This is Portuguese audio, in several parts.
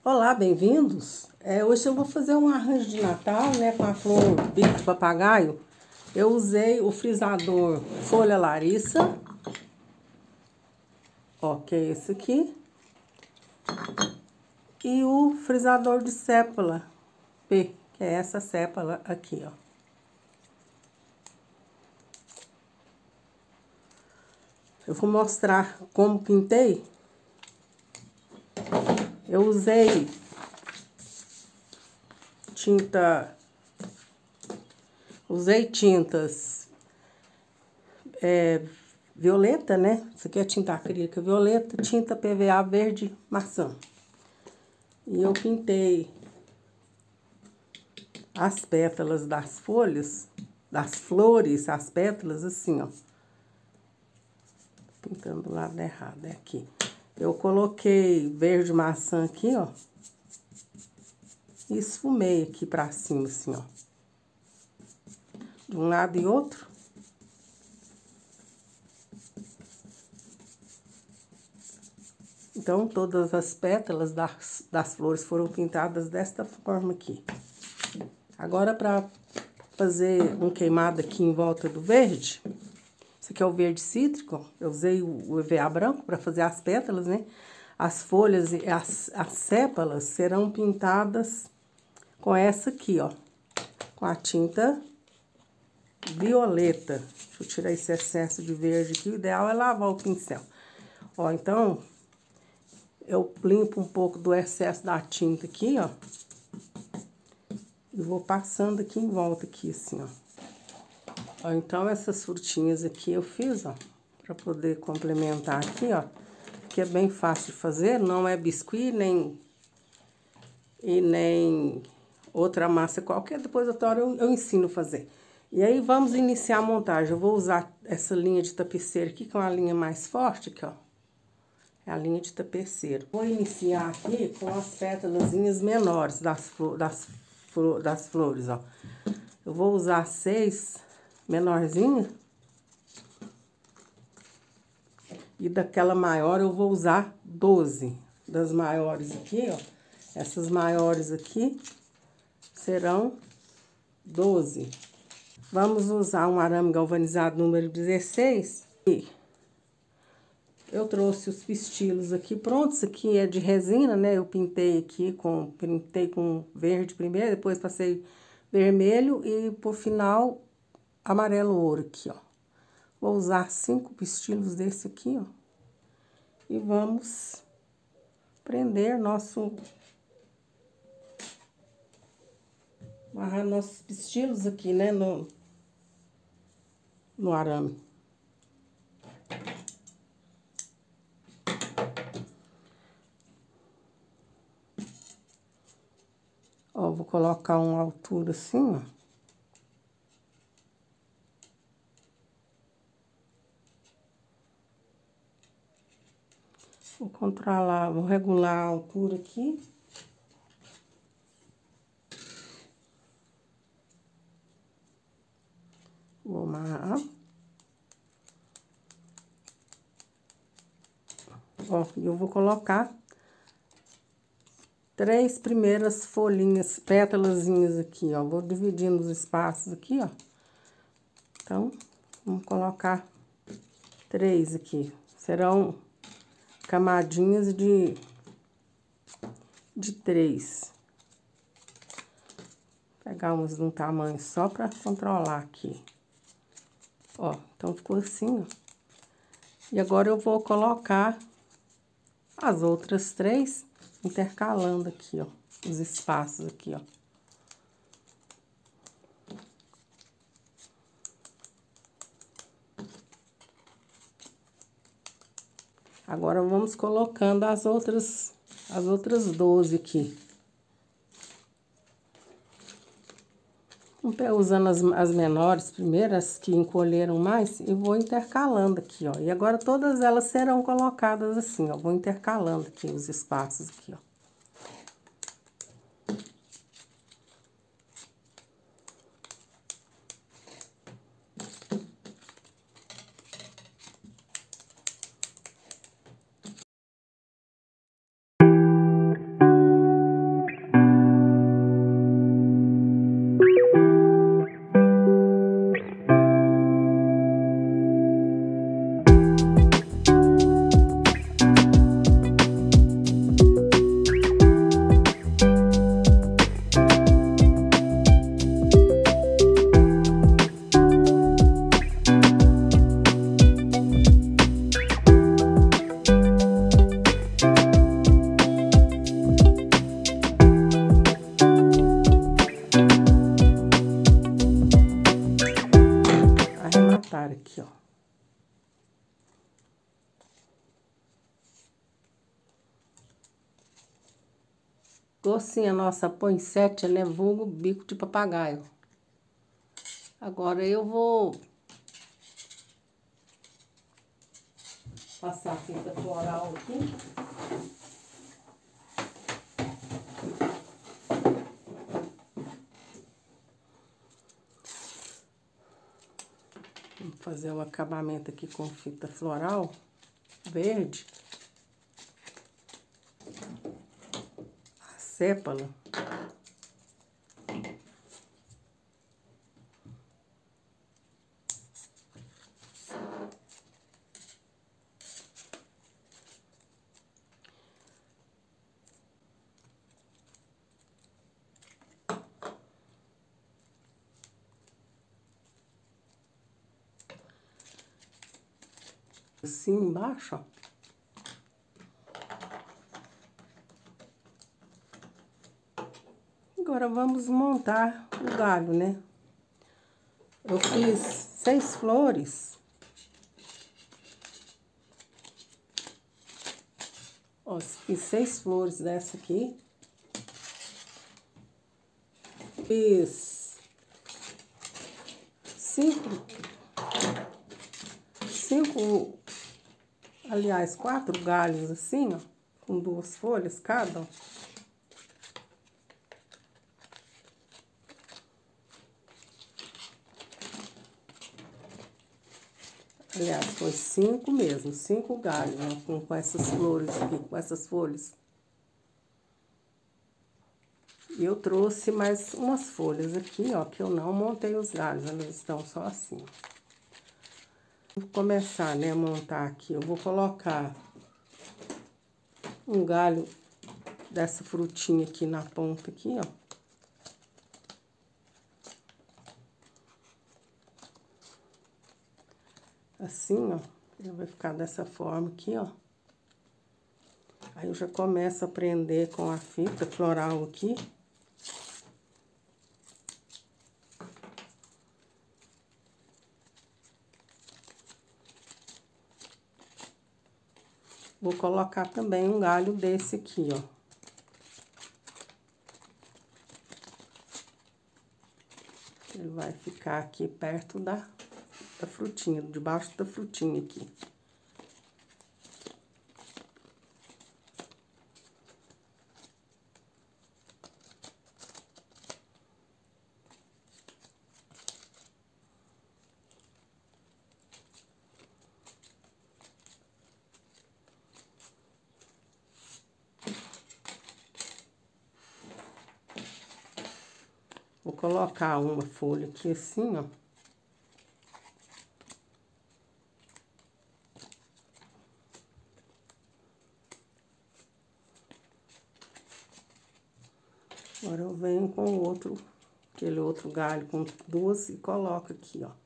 Olá, bem-vindos! Hoje eu vou fazer um arranjo de Natal, né, com a flor bico de papagaio. Eu usei o frisador Folha Larissa, ó, que é esse aqui, e o frisador de sépala P, que é essa sépala aqui, ó. Eu vou mostrar como pintei. Eu usei tintas violeta, né? Isso aqui é tinta acrílica violeta, tinta PVA verde maçã. E eu pintei as pétalas das folhas, das flores, as pétalas assim, ó. Pintando do lado errado, é aqui. Eu coloquei verde maçã aqui, ó. E esfumei aqui pra cima, assim, ó. De um lado e outro. Então, todas as pétalas das flores foram pintadas desta forma aqui. Agora, para fazer um queimado aqui em volta do verde, esse aqui é o verde cítrico, eu usei o EVA branco para fazer as pétalas, né? As folhas e as sépalas serão pintadas com essa aqui, ó. Com a tinta violeta. Deixa eu tirar esse excesso de verde aqui, o ideal é lavar o pincel. Ó, então, eu limpo um pouco do excesso da tinta aqui, ó. E vou passando aqui em volta, aqui, assim, ó. Ó, então, essas frutinhas aqui eu fiz, ó, pra poder complementar aqui, ó. Que é bem fácil de fazer, não é biscuit, nem outra massa qualquer. Depois, outra hora, eu ensino a fazer. E aí, vamos iniciar a montagem. Eu vou usar essa linha de tapeceiro aqui, que é uma linha mais forte, aqui, ó. É a linha de tapeceiro. Vou iniciar aqui com as pétalazinhas menores das flores, ó. Eu vou usar 6 menorzinhas. E daquela maior eu vou usar 12. Das maiores aqui, ó. Essas maiores aqui serão 12. Vamos usar um arame galvanizado número 16. E eu trouxe os pistilos aqui prontos. Isso aqui é de resina, né? Eu pintei aqui pintei com verde primeiro, depois passei vermelho e por final amarelo ouro aqui, ó. Vou usar 5 pistilos desse aqui, ó. E vamos prender amarrar nossos pistilos aqui, né, no arame. Ó, vou colocar uma altura assim, ó. Vou controlar, vou regular a altura aqui. Vou amarrar. Ó, e eu vou colocar 3 primeiras folhinhas, pétalazinhas aqui, ó. Vou dividindo os espaços aqui, ó. Então, vamos colocar 3 aqui. Serão camadinhas de 3. Pegar umas de um tamanho só pra controlar aqui. Ó, então ficou assim, ó. E agora eu vou colocar as outras 3 intercalando aqui, ó, os espaços aqui, ó. Agora vamos colocando as outras 12 aqui. Usando as menores primeiro, as que encolheram mais, e vou intercalando aqui, ó. E agora todas elas serão colocadas assim, ó. Vou intercalando aqui os espaços aqui, ó. Docinha nossa poinsettia, né? Vulgo bico de papagaio. Agora eu vou passar a fita floral aqui. Vou fazer o acabamento aqui com fita floral verde. A sépala. Assim embaixo, ó. Agora vamos montar o galho, né? Eu fiz 6 flores. Ó, fiz 6 flores dessa aqui. Fiz 4 galhos assim, ó, com 2 folhas cada, ó. Aliás, foi 5 mesmo, 5 galhos, ó, com essas flores aqui, com essas folhas. E eu trouxe mais umas folhas aqui, ó, que eu não montei os galhos, elas estão só assim, ó. Vou começar, né, a montar aqui. Eu vou colocar um galho dessa frutinha aqui na ponta aqui, ó. Assim, ó. Ele vai ficar dessa forma aqui, ó. Aí eu já começo a prender com a fita floral aqui. Vou colocar também um galho desse aqui, ó. Ele vai ficar aqui perto da frutinha, debaixo da frutinha aqui. Vou colocar uma folha aqui assim, ó. Agora eu venho com o outro, aquele outro galho com 2 e coloco aqui, ó.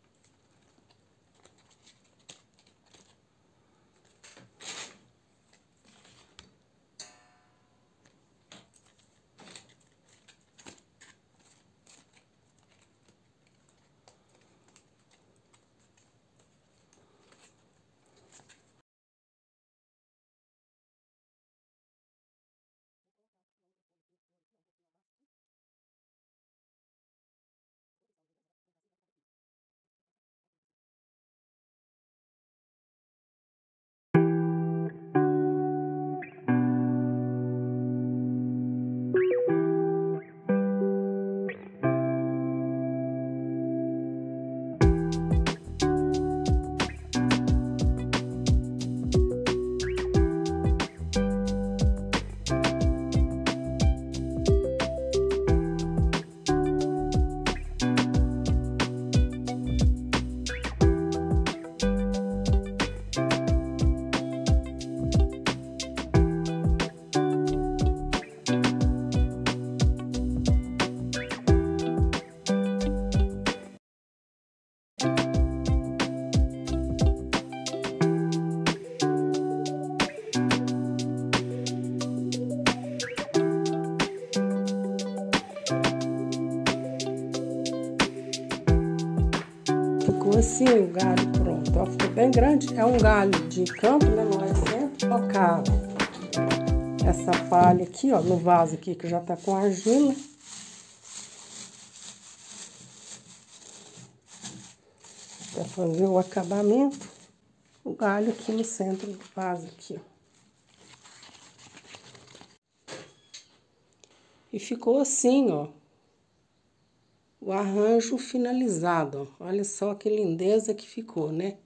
Ficou assim o galho pronto, ó, ficou bem grande. É um galho de campo, né? Não é sempre tocado. essa palha aqui, ó, no vaso aqui que já tá com argila. Pra fazer o acabamento. O galho aqui no centro do vaso aqui, ó. E ficou assim, ó, o arranjo finalizado, ó. Olha só que lindeza que ficou, né?